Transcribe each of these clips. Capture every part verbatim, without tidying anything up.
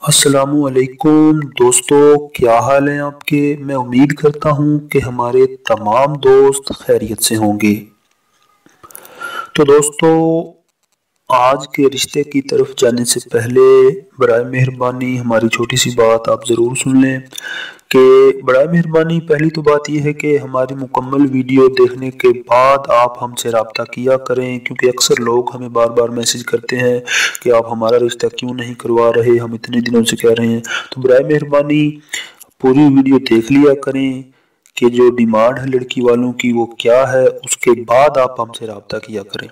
السلام علیکم دوستو، کیا حال ہیں آپ کے؟ میں امید کرتا ہوں کہ ہمارے تمام دوست خیریت سے ہوں گے۔ تو دوستو، آج کے رشتے کی طرف جانے سے پہلے برائے مہربانی ہماری چھوٹی سی بات آپ ضرور سن لیں کہ برائے مہربانی پہلی تو بات یہ ہے کہ ہماری مکمل ویڈیو دیکھنے کے بعد آپ ہم سے رابطہ کیا کریں، کیونکہ اکثر لوگ ہمیں بار بار میسج کرتے ہیں کہ آپ ہمارا رشتہ کیوں نہیں کروا رہے، ہم اتنے دنوں سے کہہ رہے ہیں۔ تو برائے مہربانی پوری ویڈیو دیکھ لیا کریں کہ جو ڈیمانڈ ہے لڑکی والوں کی وہ کیا ہے، اس کے بعد آپ ہم سے رابطہ کیا کریں۔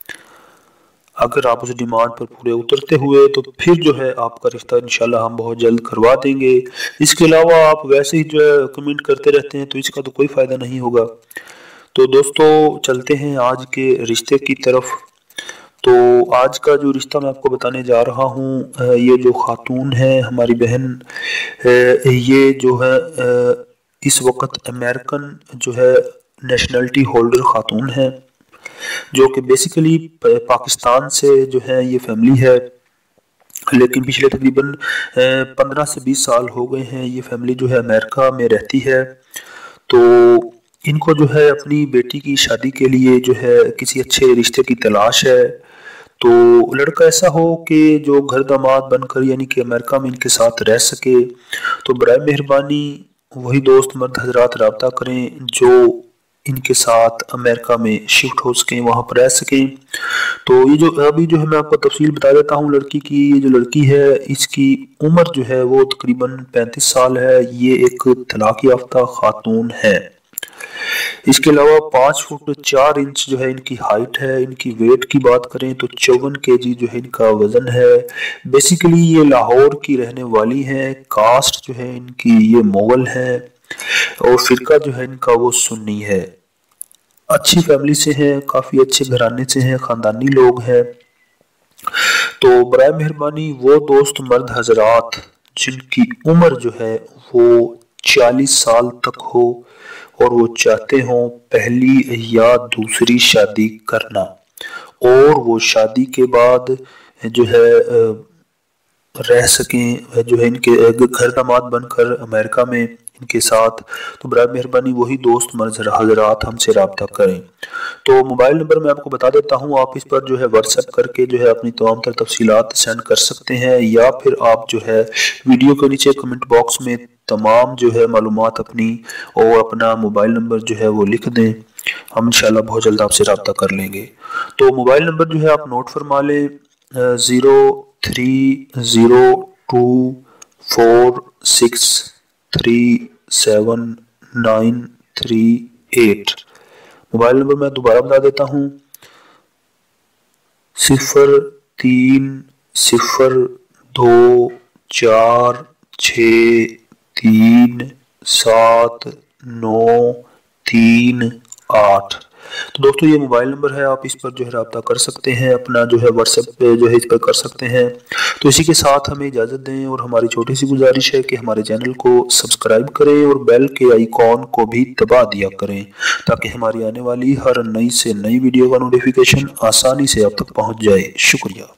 اگر آپ اس ڈیمانڈ پر پورے اترتے ہوئے تو پھر جو ہے آپ کا رشتہ انشاءاللہ ہم بہت جلد کروا دیں گے۔ اس کے علاوہ آپ ویسے ہی جو ہے کمنٹ کرتے رہتے ہیں تو اس کا تو کوئی فائدہ نہیں ہوگا۔ تو دوستو چلتے ہیں آج کے رشتے کی طرف۔ تو آج کا جو رشتہ میں آپ کو بتانے جا رہا ہوں، یہ جو خاتون ہے ہماری بہن، یہ جو ہے اس وقت امریکن جو ہے نیشنلٹی ہولڈر خاتون ہے، جو کہ بیسیکلی پاکستان سے جو ہے یہ فیملی ہے، لیکن پچھلے تقریباً پندرہ سے بیس سال ہو گئے ہیں یہ فیملی جو ہے امریکہ میں رہتی ہے۔ تو ان کو جو ہے اپنی بیٹی کی شادی کے لیے جو ہے کسی اچھے رشتے کی تلاش ہے، تو لڑکا ایسا ہو کہ جو گھر داماد بن کر یعنی کہ امریکہ میں ان کے ساتھ رہ سکے۔ تو برائے مہربانی وہی دوست مرد حضرات رابطہ کریں جو ان کے ساتھ امریکہ میں شفٹ ہو سکیں، وہاں پر رہ سکیں۔ تو یہ جو ابھی جو ہے میں آپ کو تفصیل بتا دیتا ہوں لڑکی کی۔ یہ جو لڑکی ہے اس کی عمر جو ہے وہ تقریباً پینتیس سال ہے۔ یہ ایک طلاق یافتہ خاتون ہے۔ اس کے علاوہ پانچ فٹ چار انچ جو ہے ان کی ہائٹ ہے۔ ان کی ویٹ کی بات کریں تو چون کے جی جو ہے ان کا وزن ہے۔ بیسیکلی یہ لاہور کی رہنے والی ہیں۔ کاسٹ جو ہے ان کی یہ مغل ہے، اور فرقہ جو ہے ان کا وہ سنی ہے۔ اچھی فیملی سے ہیں، کافی اچھے گھرانے سے ہیں، خاندانی لوگ ہیں۔ تو برائے مہربانی وہ دوست مرد حضرات جن کی عمر جو ہے وہ چالیس سال تک ہو اور وہ چاہتے ہوں پہلی یا دوسری شادی کرنا، اور وہ شادی کے بعد جو ہے رہ سکیں جو ہے ان کے گھر داماد بن کر امریکہ میں ان کے ساتھ، تو برائے مہربانی وہی دوست مرد حضرات ہم سے رابطہ کریں۔ تو موبائل نمبر میں آپ کو بتا دیتا ہوں، آپ اس پر جو ہے واٹس ایپ کر کے جو ہے اپنی تمام تر تفصیلات سینڈ کر سکتے ہیں، یا پھر آپ جو ہے ویڈیو کے نیچے کمنٹ باکس میں تمام جو ہے معلومات اپنی اور اپنا موبائل نمبر جو ہے وہ لکھ دیں، ہم انشاءاللہ بہت جلد آپ سے رابطہ کر لیں گے۔ تو موبائل نمبر جو ہے آپ نوٹ فرما لیں، zero three zero two four six three seven nine three eight. Mobile number میں دوبارہ بتا دیتا ہوں، صفر تین صفر دو چار چھ تین سات نو تین آٹھ۔ تو دوستو یہ موبائل نمبر ہے، آپ اس پر جو ہے رابطہ کر سکتے ہیں، اپنا جو ہے واٹس ایپ پہ جو ہے اس پر کر سکتے ہیں۔ تو اسی کے ساتھ ہمیں اجازت دیں، اور ہماری چھوٹی سی گزارش ہے کہ ہمارے چینل کو سبسکرائب کریں اور بیل کے آئیکن کو بھی دبا دیا کریں، تاکہ ہماری آنے والی ہر نئی سے نئی ویڈیو کا نوٹیفیکیشن آسانی سے آپ تک پہنچ جائے۔ شکریہ۔